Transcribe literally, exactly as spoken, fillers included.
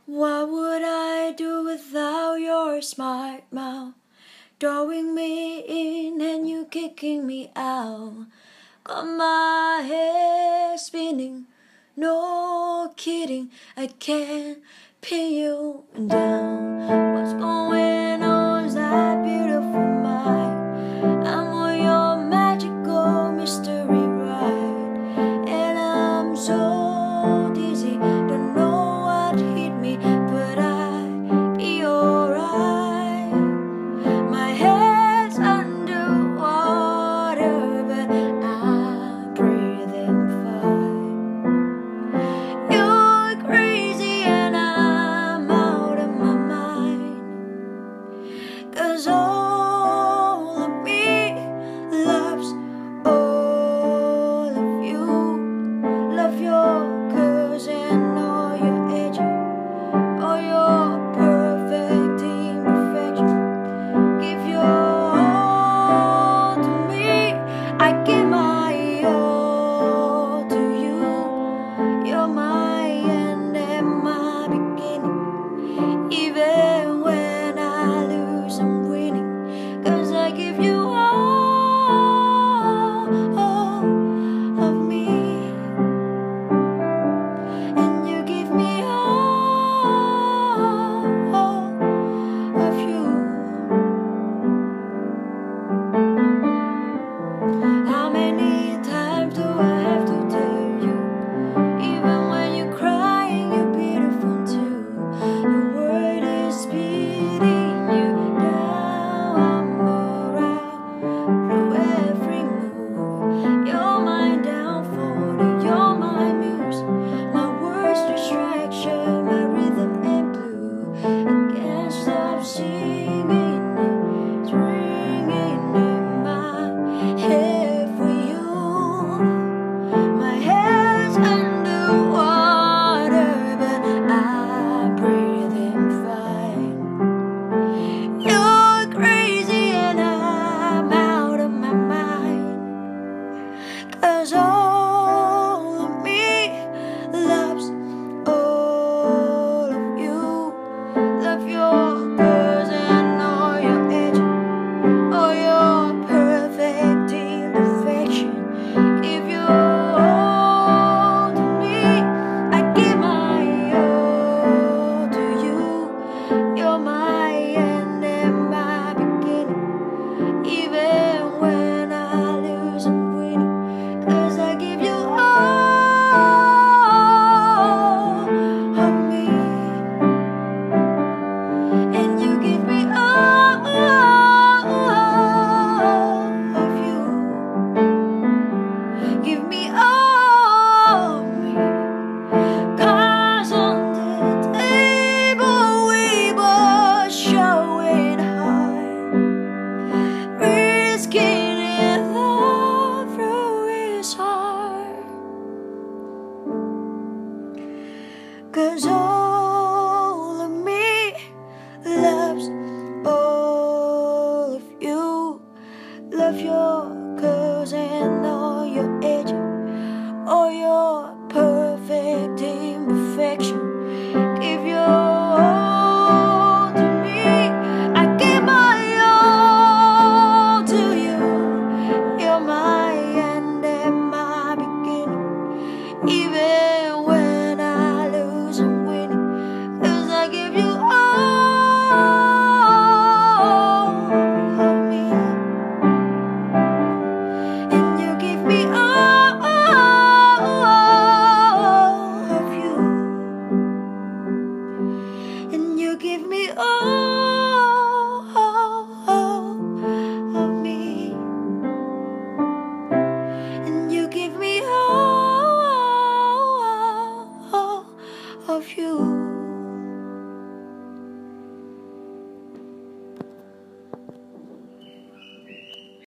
What would I do without your smart mouth? Drawing me in and you kicking me out. Got my head spinning, no kidding, I can't pin you down. What's going on is that beautiful mind? I'm on your magical mystery ride, and I'm so dizzy, don't know what hit me, but I'll be alright. My head's underwater, but I'm breathing fine. You're crazy and I'm out of my mind, 'cause all of me loves all of you. Love your curves and all your edges, all your perfect imperfection. Give your all to me, I give my all to you. You're my end and my beginning. Even when I lose, I'm winning, 'cause I give you all, all of me, and you give me all, all of you. How many times do I have to tell you? Even when you're crying, you're beautiful too. The world is beating you down. I'm around through every move. You're my downfall, you're my muse, my worst distraction, my rhythm and blue. I can't stop singing it, it's ringing in my head for you. My head's underwater, but I'm breathing fine. You're crazy and I'm out of my mind, 'cause all of me loves all of you. Love your curves and all your edges, all your perfect imperfection. Give your all to me, I give my all to you. You're my end and my beginning. Even when I lose, I'm winning, 'cause I give you all of me, and you give me all of you. Give me all of me, 'cause on the table we both showing hard, risking it all through his heart. 'Cause all of me loves all of you. Love your curves and all your edges, all your perfect imperfection.